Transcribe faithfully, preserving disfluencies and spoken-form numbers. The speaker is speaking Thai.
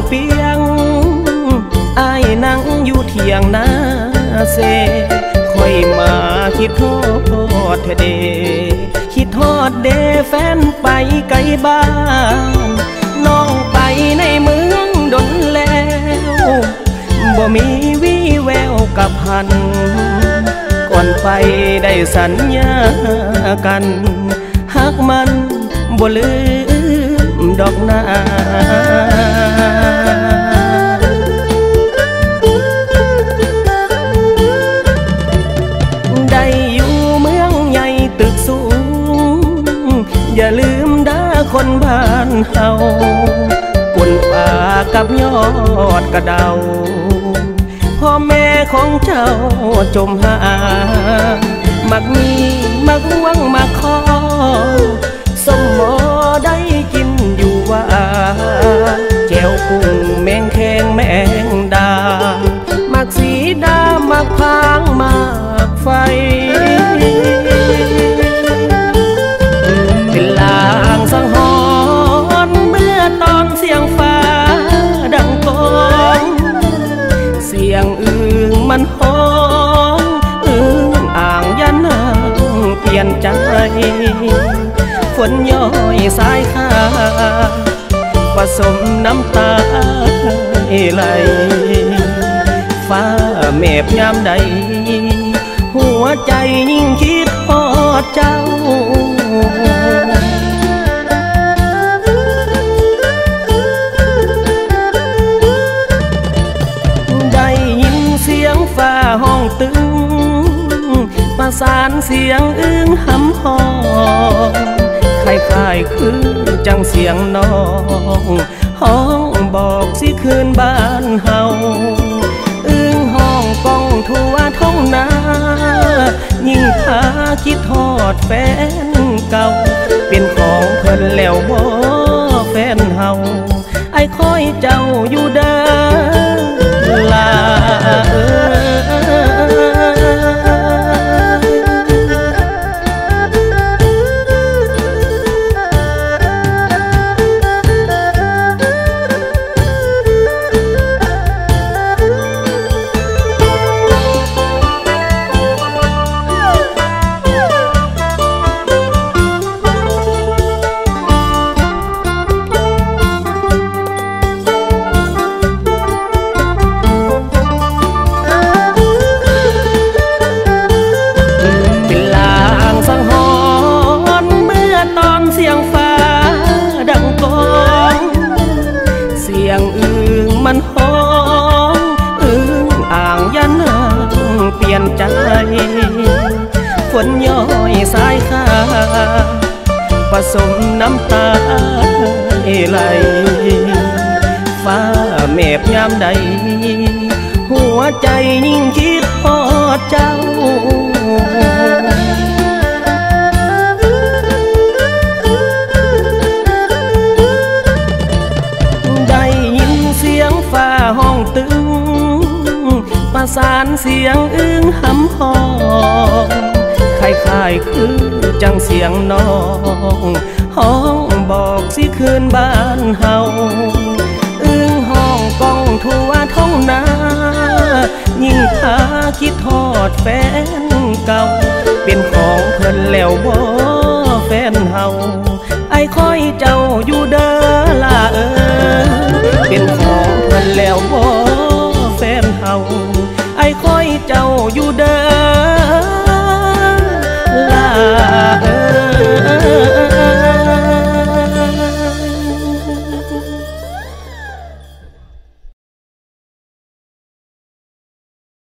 เปียงอายนั่งอยู่เถียงนาเซค่อยมาคิดทอดเธอเดคิดทอดเดแฟนไปไกลบ้านน้องไปในเมืองดนแล้วบ่มีวี่แววกับพันก่อนไปได้สัญญากันหักมันบ่ลืมดอกนาได้อยู่เมืองใหญ่ตึกสูงอย่าลืมด่าคนบ้านเฮาปุ่นป่ากับยอดกระเดาพ่อแม่ของเจ้าจมหามักมีมักหวังมักขอสมหมอได้กินอยู่ว่าแก้วกุ้งแมงแคงแมงดามักสีดามักพางมักไฟเป็นลางสังหรณ์เมื่อตอนเสียงฟ้าดังก้องเสียงอึ่งมันฮ้องอึ่งอ่างยันนางเปลี่ยนใจฝนย้อยสายขาผสมน้ำตาไหลฟ้าเมฆยามใดหัวใจยิ่งคิดทอดเจ้าได้ยินเสียงฟ้าห้องตึงประสานเสียงอึ้งหำหองคล้ายๆคือจังเสียงน้องห้องบอกสิคืนบ้านเฮาอึ้งห้องก้องทั่วท้องนายิ่งพาคิดทอดแฟนเก่าเป็นของเพิ่นแล้วบ่แฟนเฮาไอ้คอยเจ้าอยู่เด้อลาเอ้ใจฝนย้อยสายขาผสมน้ำตาไหลฟ้าเมฆยามใดหัวใจยิ่งคิดทอดเจ้าได้ยินเสียงฟ้าห้องตึงประสานเสียงอึ้งหำหองคล้ายๆคือจังเสียงน้องห้องบอกสิคืนบ้านเฮาอึ้งห้องก้องทั่วท้องนายิ่งพาคิดทอดแฟนเก่าเป็นของเพิ่นแล้วบ่แฟนเฮาไอ้คอยเจ้าอยู่เด้อล่ะเออเป็นของเพิ่นแล้วบ่แฟนเฮาไอ้คอยเจ้าอยู่เ